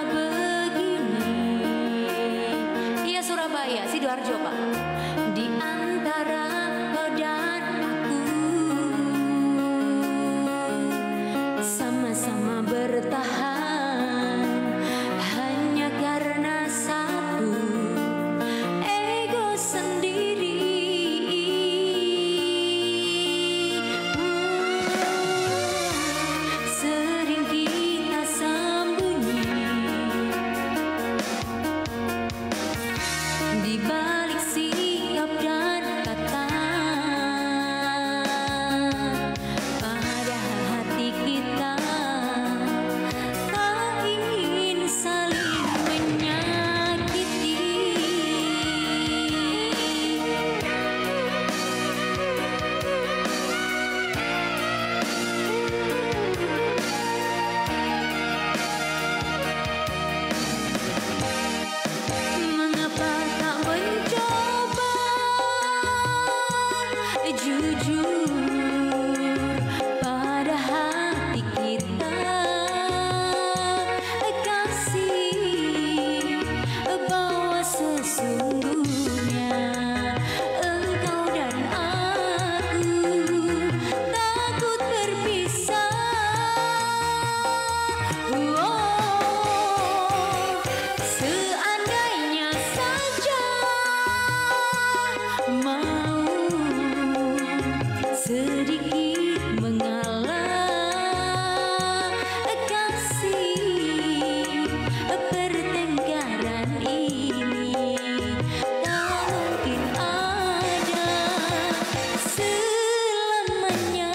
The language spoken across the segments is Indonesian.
begini. Iya Surabaya, Sidoarjo Pak. Di antara kau dan aku, sama-sama bertahan hanya karena satu ego sendiri. Sering kita sembunyi di balik sikap dan kata, padahal hati kita tak ingin saling menyakiti. Mengapa tak mencoba jujur pada hati kita, kasih bahwa sesungguhnya engkau dan aku takut berpisah. Seandainya saja mau sedikit mengalah, kasih pertengkaran ini tak mungkin ada selamanya.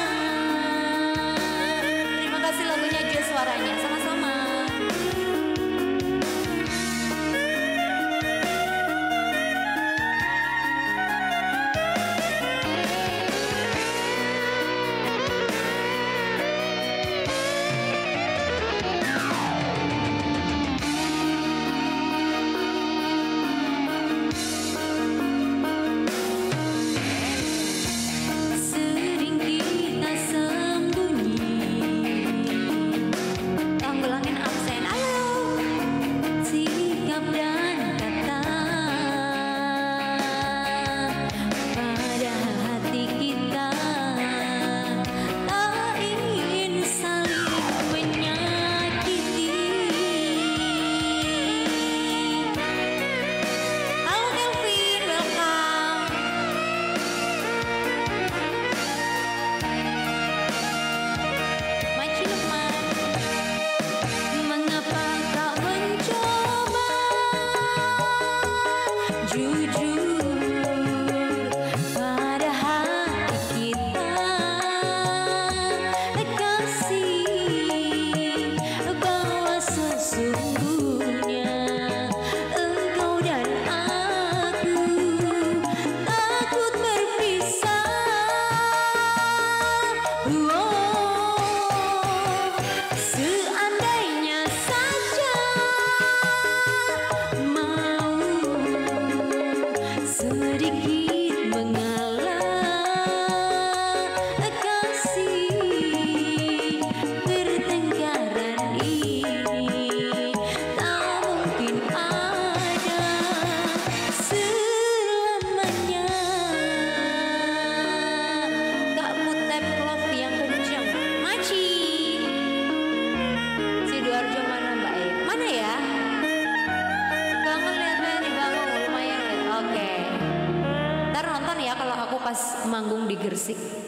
Terima kasih lagunya juga suaranya, sama-sama. Sering kita sembunyi, tolong bilangin absen. Ayo, sikap dan kata, padahal hati kita tak ingin saling menyakiti. Halo Kelvin, welcome. Maci Lukman. Mengapa tak mencoba jujur pada hati kita, kasih bahwa sesungguhnya engkau dan aku takut berpisah. Seandainya saja mau sedikit mengalah, kasih pertengkaran ini tak mungkin ada selamanya. Gak mutep love yang kencang. Maci Sidoarjo mana Mbak E? Mana ya? Gak ngeliatnya di bawah lumayan liat. Oke. Ntar nonton ya kalau aku pas manggung di Gresik.